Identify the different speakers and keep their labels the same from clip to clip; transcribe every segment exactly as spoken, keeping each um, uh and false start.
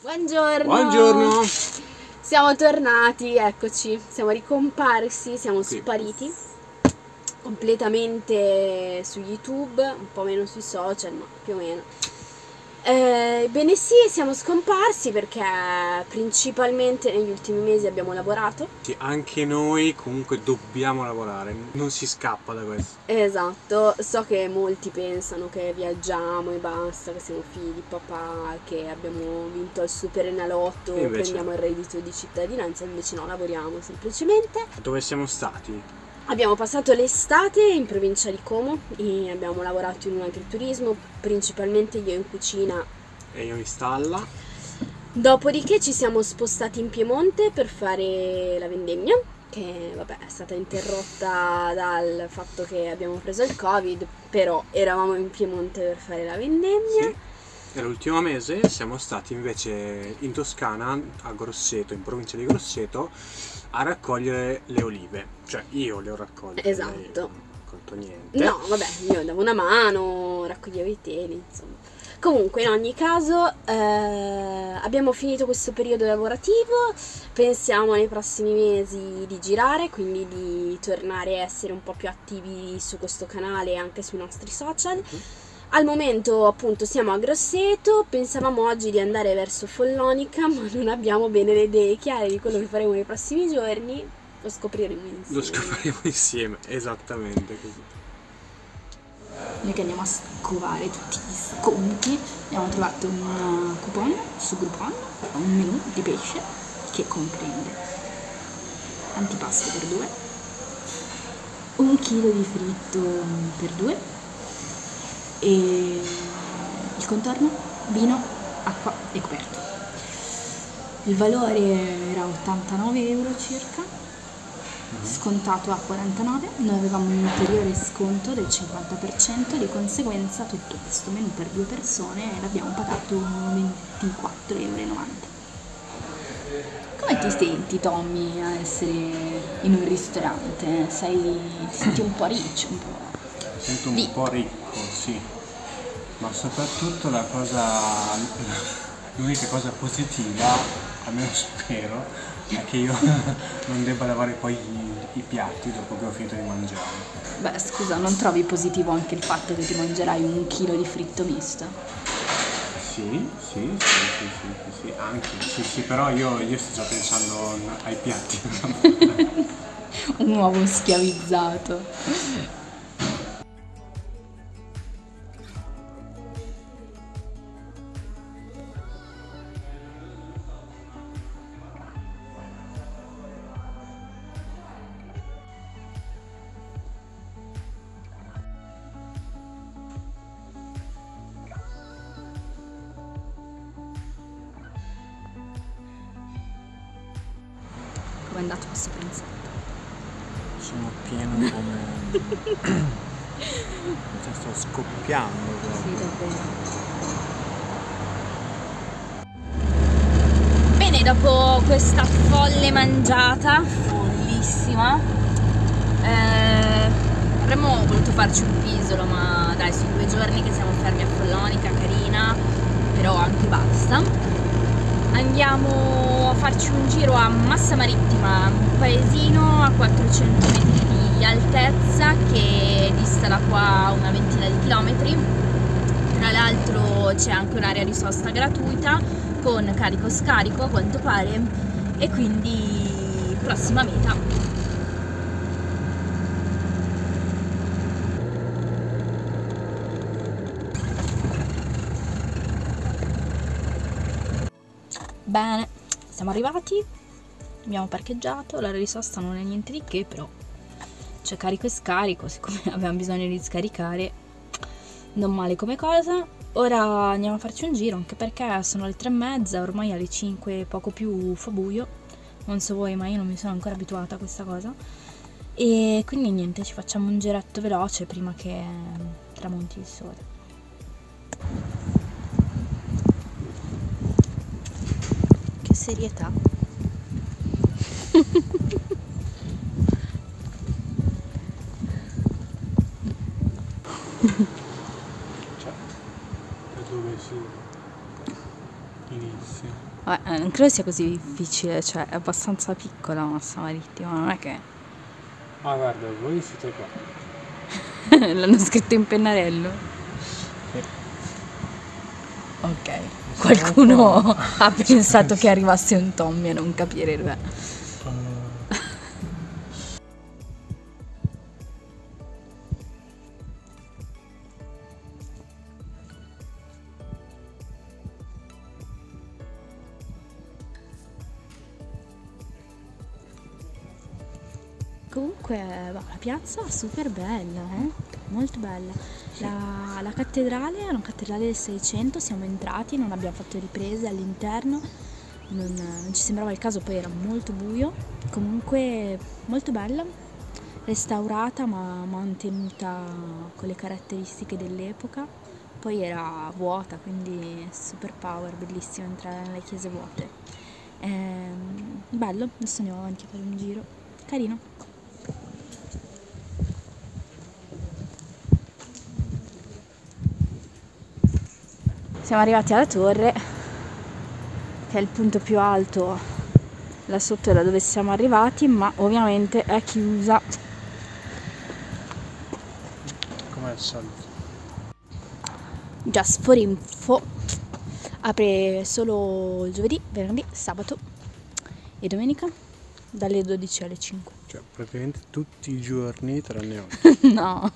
Speaker 1: Buongiorno!
Speaker 2: Buongiorno!
Speaker 1: Siamo tornati, eccoci, siamo ricomparsi, siamo
Speaker 2: Sì.
Speaker 1: spariti completamente su YouTube, un po' meno sui social, ma più o meno. Eh, Ebbene sì, siamo scomparsi perché principalmente negli ultimi mesi abbiamo lavorato.
Speaker 2: Sì, anche noi comunque dobbiamo lavorare, non si scappa da questo.
Speaker 1: Esatto, so che molti pensano che viaggiamo e basta, che siamo figli di papà, che abbiamo vinto al Superenalotto,
Speaker 2: E invece
Speaker 1: prendiamo il reddito di cittadinanza, invece no, lavoriamo semplicemente.
Speaker 2: Dove siamo stati?
Speaker 1: Abbiamo passato l'estate in provincia di Como e abbiamo lavorato in un agriturismo, principalmente io in cucina.
Speaker 2: E io in stalla.
Speaker 1: Dopodiché ci siamo spostati in Piemonte per fare la vendemmia, che vabbè è stata interrotta dal fatto che abbiamo preso il Covid, però eravamo in Piemonte per fare la vendemmia.
Speaker 2: Sì. E l'ultimo mese siamo stati invece in Toscana, a Grosseto, in provincia di Grosseto, a raccogliere le olive. Cioè io le ho raccolte.
Speaker 1: Esatto.
Speaker 2: Lei non ha raccolto niente.
Speaker 1: No, vabbè, io davo una mano, raccoglievo i teli, insomma. Comunque, in ogni caso, eh, abbiamo finito questo periodo lavorativo, pensiamo nei prossimi mesi di girare, quindi di tornare a essere un po' più attivi su questo canale e anche sui nostri social.
Speaker 2: Uh-huh.
Speaker 1: Al momento appunto siamo a Grosseto, pensavamo oggi di andare verso Follonica, ma non abbiamo bene le idee chiare di quello che faremo nei prossimi giorni, lo scopriremo insieme.
Speaker 2: Lo scopriremo insieme, esattamente così.
Speaker 3: Noi che andiamo a scovare tutti gli sconti, abbiamo trovato un coupon su Groupon, un menù di pesce che comprende antipasto per due, un chilo di fritto per due e il contorno, vino, acqua e coperto. Il valore era ottantanove euro circa, scontato a quarantanove, noi avevamo un ulteriore sconto del cinquanta per cento, di conseguenza tutto questo menù per due persone l'abbiamo pagato ventiquattro euro e novanta. Come ti senti, Tommy, a essere in un ristorante? Sei, ti senti un po' riccio, un po'?
Speaker 4: Mi sento un
Speaker 3: Lì.
Speaker 4: po' ricco, sì, ma soprattutto la cosa, l'unica cosa positiva, almeno spero, è che io non debba lavare poi i, i piatti dopo che ho finito di mangiare.
Speaker 3: Beh, scusa, non trovi positivo anche il fatto che ti mangerai un chilo di fritto misto?
Speaker 4: Sì, sì, sì, sì, sì, sì, sì, anche, sì, sì, però io, io sto già pensando ai piatti.
Speaker 3: Un uovo schiavizzato. Come è andato questo pranzetto?
Speaker 4: Sono pieno come... cioè, sto scoppiando proprio.
Speaker 3: Sì, davvero. Bene, dopo questa folle mangiata, follissima, eh, avremmo voluto farci un pisolo, ma dai, sono due giorni che siamo fermi a Follonica, carina, però anche basta. Andiamo a farci un giro a Massa Marittima, un paesino a quattrocento metri di altezza che dista da qua una ventina di chilometri. Tra l'altro c'è anche un'area di sosta gratuita con carico-scarico a quanto pare, e quindi prossima meta. Bene, siamo arrivati, abbiamo parcheggiato, l'area di sosta non è niente di che, però c'è carico e scarico, siccome avevamo bisogno di scaricare, non male come cosa. Ora andiamo a farci un giro, anche perché sono le tre e mezza, ormai alle cinque poco più fa buio, non so voi ma io non mi sono ancora abituata a questa cosa, e quindi niente, ci facciamo un giretto veloce prima che tramonti il sole. Serietà.
Speaker 4: Cioè, da dove si Sì.
Speaker 3: Vabbè, non credo sia così difficile, cioè è abbastanza piccola Massa Marittima, non è che...
Speaker 4: Ah, guarda, voi siete qua.
Speaker 3: L'hanno scritto in pennarello? Ok, qualcuno ha pensato che arrivasse un Tommy a non capire il... Comunque, bah, la piazza è super bella, eh? Molto bella. La, la cattedrale è una cattedrale del Seicento, siamo entrati, non abbiamo fatto riprese all'interno, non, non ci sembrava il caso, poi era molto buio. Comunque molto bella, restaurata ma mantenuta con le caratteristiche dell'epoca. Poi era vuota, quindi super power, bellissimo entrare nelle chiese vuote. Ehm, bello, adesso andiamo avanti a fare un giro, carino. Siamo arrivati alla torre, che è il punto più alto là sotto da dove siamo arrivati, ma ovviamente è chiusa.
Speaker 4: Come al solito.
Speaker 3: Just for info, apre solo il giovedì, venerdì, sabato e domenica dalle dodici alle cinque.
Speaker 2: Cioè, praticamente tutti i giorni tranne oggi.
Speaker 3: No.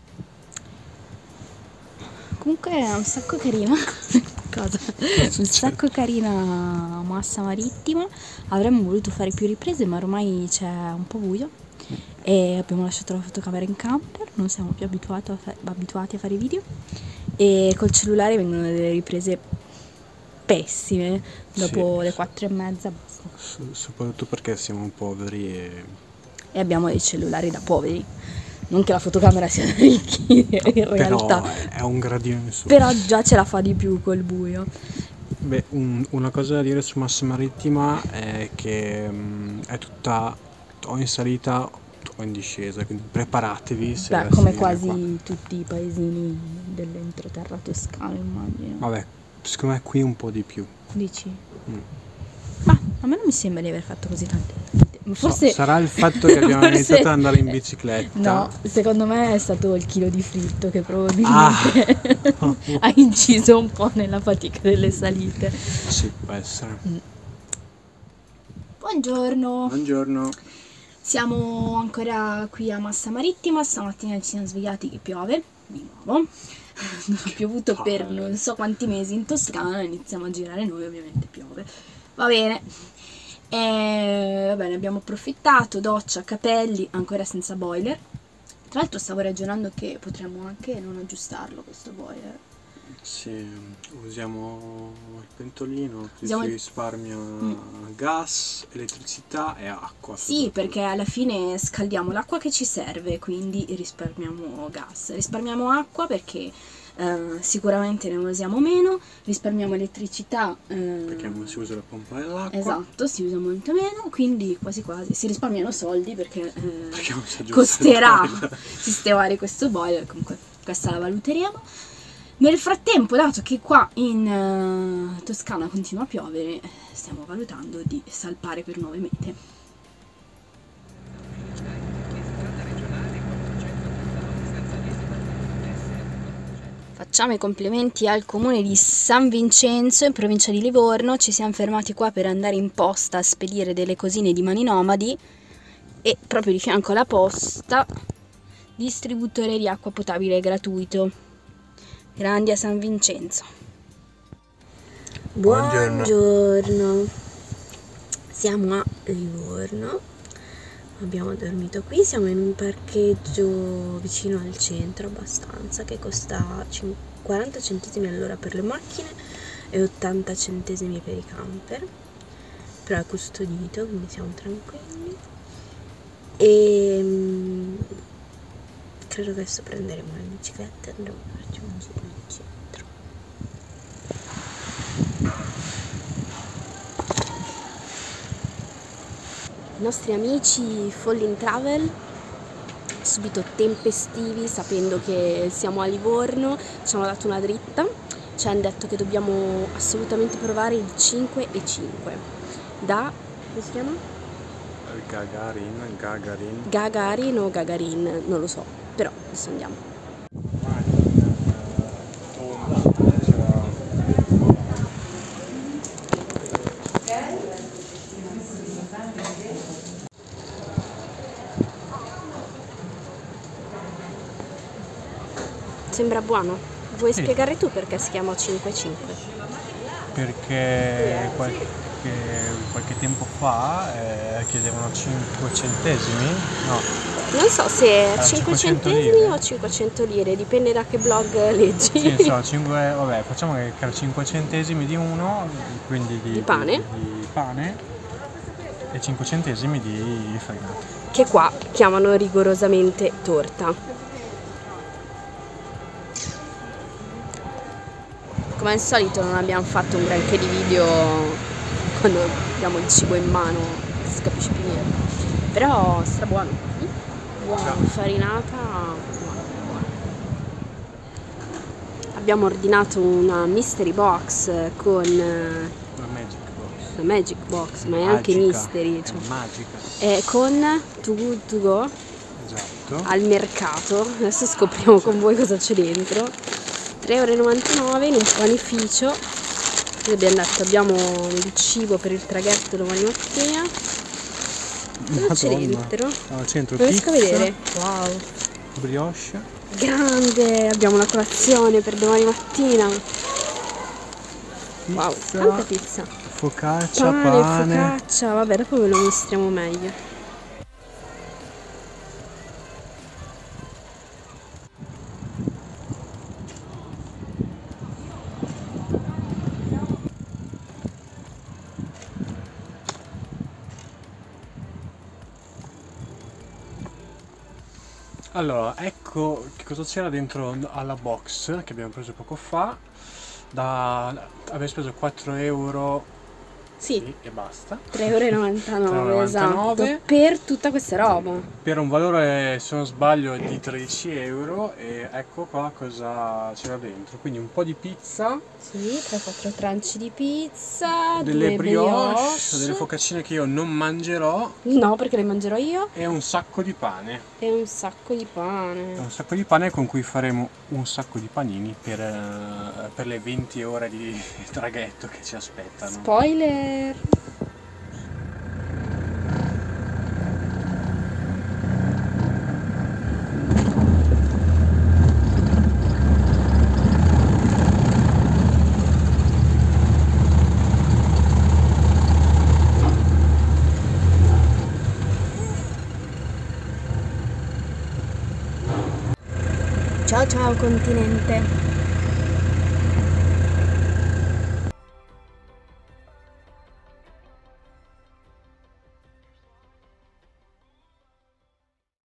Speaker 3: Comunque è un sacco carina. Cosa? Un sacco carina Massa Marittima. Avremmo voluto fare più riprese, ma ormai c'è un po' buio e abbiamo lasciato la fotocamera in camper, non siamo più abituati a, fa- abituati a fare video e col cellulare vengono delle riprese pessime dopo
Speaker 2: Sì.
Speaker 3: le quattro e mezza basta.
Speaker 2: S- soprattutto perché siamo poveri e...
Speaker 3: E abbiamo dei cellulari da poveri. Non che la fotocamera sia da ricchi in realtà,
Speaker 2: Però è un gradino in su.
Speaker 3: però già ce la fa di più col buio.
Speaker 2: Beh, un- una cosa da dire su Massa Marittima è che mh, è tutta o in salita o in discesa, quindi preparatevi se
Speaker 3: Beh,
Speaker 2: dovesse
Speaker 3: come
Speaker 2: venire
Speaker 3: quasi
Speaker 2: qua.
Speaker 3: tutti i paesini dell'entroterra toscano, immagino.
Speaker 2: Vabbè, secondo me qui un po' di più.
Speaker 3: Dici?
Speaker 2: Mm.
Speaker 3: Ma a me non mi sembra di aver fatto così tante. Forse
Speaker 2: So, sarà il fatto che abbiamo
Speaker 3: forse-
Speaker 2: iniziato ad andare in bicicletta.
Speaker 3: No, secondo me è stato il chilo di fritto che probabilmente
Speaker 2: Ah.
Speaker 3: ha inciso un po' nella fatica delle salite.
Speaker 2: Sì, può essere.
Speaker 3: Buongiorno,
Speaker 2: Buongiorno.
Speaker 3: siamo ancora qui a Massa Marittima, stamattina ci siamo svegliati che piove, di nuovo. Non ha piovuto per non so quanti mesi in Toscana, iniziamo a girare noi, ovviamente piove. Va bene. E va bene, abbiamo approfittato, doccia, capelli, ancora senza boiler. Tra l'altro stavo ragionando che potremmo anche non aggiustarlo questo boiler.
Speaker 2: Sì, usiamo il pentolino, così
Speaker 3: Usiamo
Speaker 2: si
Speaker 3: il-
Speaker 2: risparmia gas, elettricità e acqua.
Speaker 3: Sì,
Speaker 2: soprattutto.
Speaker 3: perché alla fine scaldiamo l'acqua che ci serve, quindi risparmiamo gas. Risparmiamo acqua perché eh, sicuramente ne usiamo meno, risparmiamo elettricità. eh,
Speaker 2: Perché non si usa la pompa dell'acqua.
Speaker 3: Esatto, si usa molto meno, quindi quasi quasi si risparmiano soldi perché, eh,
Speaker 2: Perché non si aggiusta il
Speaker 3: costerà
Speaker 2: boiler.
Speaker 3: sistemare questo boiler, comunque questa la valuteremo. Nel frattempo, dato che qua in eh, Toscana continua a piovere, stiamo valutando di salpare per nuove mete. Facciamo i complimenti al comune di San Vincenzo in provincia di Livorno. Ci siamo fermati qua per andare in posta a spedire delle cosine di Mani Nomadi e proprio di fianco alla posta distributore di acqua potabile gratuito. Grandi a San Vincenzo.
Speaker 2: Buongiorno.
Speaker 1: Buongiorno. Siamo a Livorno. Abbiamo dormito qui, siamo in un parcheggio vicino al centro abbastanza che costa quaranta centesimi all'ora per le macchine e ottanta centesimi per i camper, però è custodito quindi siamo tranquilli e mm, credo che adesso prenderemo le biciclette e andremo a farci un giro in centro. I nostri amici Falling Travel, subito tempestivi, sapendo che siamo a Livorno, ci hanno dato una dritta ci hanno detto che dobbiamo assolutamente provare il cinque e cinque da, come si chiama?
Speaker 2: Gagarin, Gagarin.
Speaker 1: Gagarin o Gagarin, non lo so, però adesso andiamo. Sembra buono. Vuoi
Speaker 4: Sì.
Speaker 1: spiegare tu perché si chiama cinque cinque?
Speaker 4: Perché qualche, qualche tempo fa eh, chiedevano cinque centesimi, no,
Speaker 1: Non so se
Speaker 4: Ah,
Speaker 1: cinque
Speaker 4: cinquecento
Speaker 1: centesimi
Speaker 4: lire.
Speaker 1: o cinquecento lire, dipende da che blog leggi.
Speaker 4: sì, so, cinque, vabbè, facciamo che erano cinque centesimi di uno, quindi di,
Speaker 1: Di pane.
Speaker 4: di, di pane e cinque centesimi di farina.
Speaker 1: Che qua chiamano rigorosamente torta. Come al solito non abbiamo fatto un granché di video quando abbiamo il cibo in mano, non si capisce più niente. Però stra buono. Buona, infarinata, buona, buona. Abbiamo ordinato una mystery box con
Speaker 4: La Magic Box.
Speaker 1: la magic box, ma è anche
Speaker 4: Magica,
Speaker 1: mystery,
Speaker 4: è
Speaker 1: cioè.
Speaker 4: magica,
Speaker 1: E con Too Good To Go
Speaker 4: esatto.
Speaker 1: al mercato. Adesso scopriamo con voi cosa c'è dentro. tre e novantanove euro in un panificio. Noi abbiamo detto abbiamo il cibo per il traghetto domani mattina. Cosa c'è
Speaker 4: Madonna.
Speaker 1: dentro?
Speaker 4: Al centro
Speaker 1: Non riesco a
Speaker 4: pizza,
Speaker 1: vedere. Wow,
Speaker 4: brioche,
Speaker 1: grande! Abbiamo la colazione per domani mattina. Wow,
Speaker 4: pizza,
Speaker 1: tanta pizza.
Speaker 4: focaccia,
Speaker 1: Pane,
Speaker 4: pane.
Speaker 1: focaccia, vabbè, dopo ve lo mostriamo meglio.
Speaker 2: Allora, ecco che cosa c'era dentro alla box che abbiamo preso poco fa. Da, avevo speso quattro euro
Speaker 1: Sì,
Speaker 2: e basta.
Speaker 1: tre e novantanove euro,
Speaker 2: tre e novantanove.
Speaker 1: esatto, per tutta questa roba.
Speaker 2: Per un valore, se non sbaglio, di tredici euro. E ecco qua cosa c'era dentro. Quindi un po' di pizza,
Speaker 1: Sì, tre quattro tranci di pizza,
Speaker 2: delle
Speaker 1: due
Speaker 2: brioche,
Speaker 1: brioche.
Speaker 2: delle focaccine che io non mangerò
Speaker 1: No, perché le mangerò io.
Speaker 2: e un sacco di pane.
Speaker 1: E un sacco di
Speaker 2: E
Speaker 1: pane.
Speaker 2: un sacco di pane con cui faremo un sacco di panini per, eh, per le venti ore di traghetto che ci aspettano.
Speaker 1: Spoiler! Ciao ciao continente!